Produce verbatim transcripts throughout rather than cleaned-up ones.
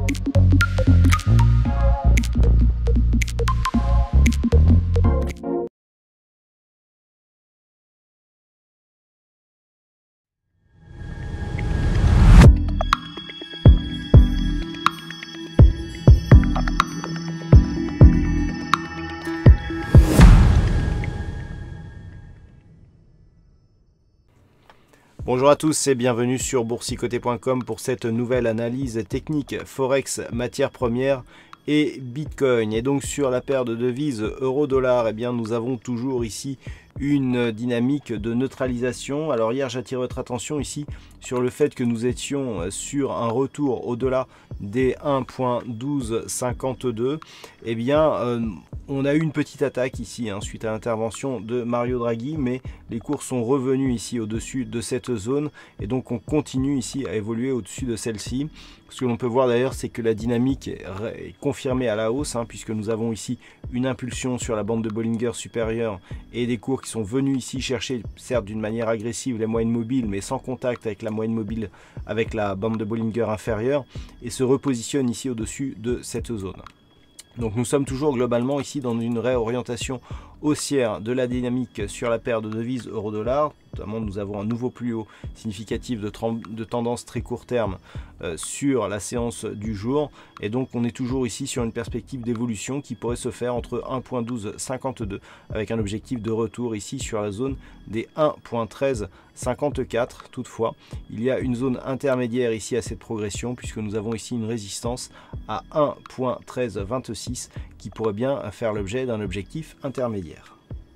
Bonjour à tous et bienvenue sur boursicoté point com pour cette nouvelle analyse technique Forex, matières premières et Bitcoin. Et donc sur la paire de devises euro-dollar, eh bien nous avons toujours ici une dynamique de neutralisation. Alors hier j'attire votre attention ici sur le fait que nous étions sur un retour au-delà des un point douze cinquante-deux. Eh bien euh, on a eu une petite attaque ici hein, suite à l'intervention de Mario Draghi, mais les cours sont revenus ici au-dessus de cette zone et donc on continue ici à évoluer au-dessus de celle-ci. Ce que l'on peut voir d'ailleurs, c'est que la dynamique est confirmée à la hausse hein, puisque nous avons ici une impulsion sur la bande de Bollinger supérieure et des cours qui sont venus ici chercher, certes d'une manière agressive, les moyennes mobiles, mais sans contact avec la moyenne mobile, avec la bande de Bollinger inférieure, et se repositionnent ici au-dessus de cette zone. Donc nous sommes toujours globalement ici dans une réorientation haussière de la dynamique sur la paire de devises euro-dollar. Notamment nous avons un nouveau plus haut significatif de, de tendance très court terme euh, sur la séance du jour. Et donc on est toujours ici sur une perspective d'évolution qui pourrait se faire entre un point douze cinquante-deux avec un objectif de retour ici sur la zone des un point treize cinquante-quatre. Toutefois, il y a une zone intermédiaire ici à cette progression puisque nous avons ici une résistance à un point treize vingt-six qui pourrait bien faire l'objet d'un objectif intermédiaire.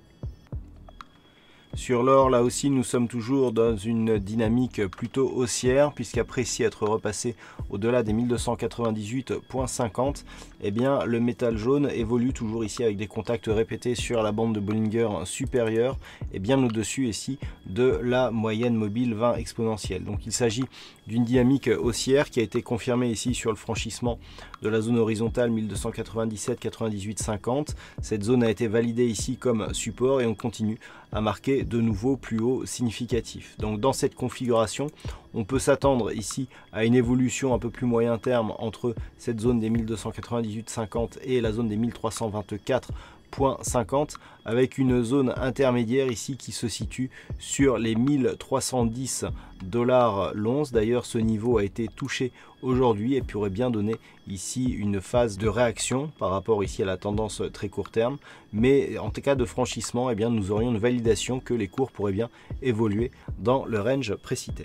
Sur l'or, là aussi, nous sommes toujours dans une dynamique plutôt haussière, puisqu'après ici être repassé au-delà des mille deux cent quatre-vingt-dix-huit virgule cinquante, eh bien, le métal jaune évolue toujours ici avec des contacts répétés sur la bande de Bollinger supérieure et bien au-dessus ici de la moyenne mobile vingt exponentielle. Donc il s'agit d'une dynamique haussière qui a été confirmée ici sur le franchissement de la zone horizontale mille deux cent quatre-vingt-dix-sept virgule quatre-vingt-dix-huit cinquante. Cette zone a été validée ici comme support et on continue à marquer de nouveaux plus hauts significatifs. Donc dans cette configuration, on peut s'attendre ici à une évolution un peu plus moyen terme entre cette zone des mille deux cent quatre-vingt-dix-huit virgule cinquante et la zone des mille trois cent vingt-quatre virgule cinquante avec une zone intermédiaire ici qui se situe sur les mille trois cent dix dollars l'once. D'ailleurs ce niveau a été touché aujourd'hui et pourrait bien donner ici une phase de réaction par rapport ici à la tendance très court terme, mais en cas de franchissement, eh bien, nous aurions une validation que les cours pourraient bien évoluer dans le range précité.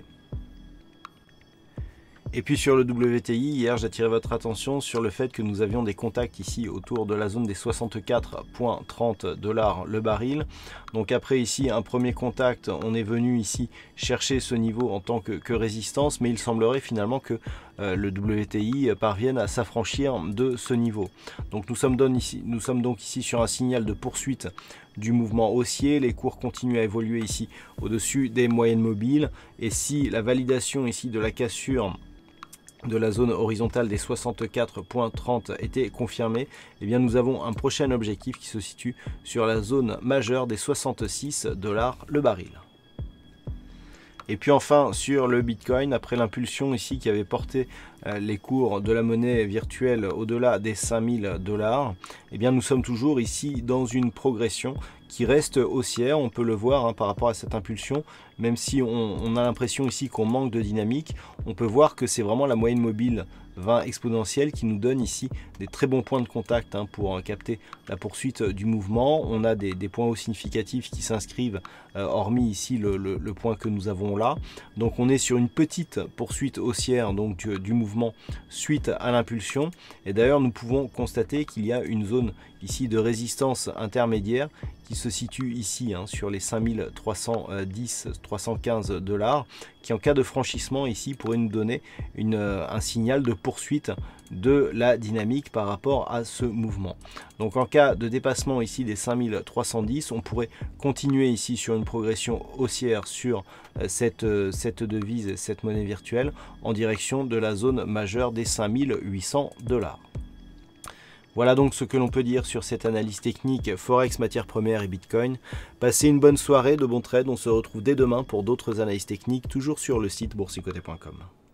Et puis sur le W T I, hier j'attirais votre attention sur le fait que nous avions des contacts ici autour de la zone des soixante-quatre virgule trente dollars le baril. Donc après ici un premier contact, on est venu ici chercher ce niveau en tant que, que résistance, mais il semblerait finalement que euh, le W T I parvienne à s'affranchir de ce niveau. Donc nous sommes, ici, nous sommes donc ici sur un signal de poursuite du mouvement haussier. Les cours continuent à évoluer ici au-dessus des moyennes mobiles, et si la validation ici de la cassure de la zone horizontale des soixante-quatre virgule trente était confirmée, eh bien nous avons un prochain objectif qui se situe sur la zone majeure des soixante-six dollars le baril. Et puis enfin sur le Bitcoin, après l'impulsion ici qui avait porté euh, les cours de la monnaie virtuelle au-delà des cinq mille dollars, eh bien nous sommes toujours ici dans une progression qui reste haussière. On peut le voir hein, par rapport à cette impulsion, même si on, on a l'impression ici qu'on manque de dynamique, on peut voir que c'est vraiment la moyenne mobile vingt exponentielle qui nous donne ici des très bons points de contact hein, pour euh, capter la poursuite euh, du mouvement. On a des, des points hauts significatifs qui s'inscrivent, euh, hormis ici le, le, le point que nous avons là. Donc on est sur une petite poursuite haussière donc du, du mouvement suite à l'impulsion. Et d'ailleurs nous pouvons constater qu'il y a une zone ici de résistance intermédiaire qui se situe ici hein, sur les cinq mille trois cent dix trois cent quinze dollars, qui en cas de franchissement ici pourrait nous donner une, un signal de poursuite de la dynamique par rapport à ce mouvement. Donc en cas de dépassement ici des cinq mille trois cent dix, on pourrait continuer ici sur une progression haussière sur cette, cette devise, cette monnaie virtuelle en direction de la zone majeure des cinq mille huit cents dollars. Voilà donc ce que l'on peut dire sur cette analyse technique Forex, matières premières et Bitcoin. Passez une bonne soirée, de bons trades. On se retrouve dès demain pour d'autres analyses techniques, toujours sur le site boursicoté point com.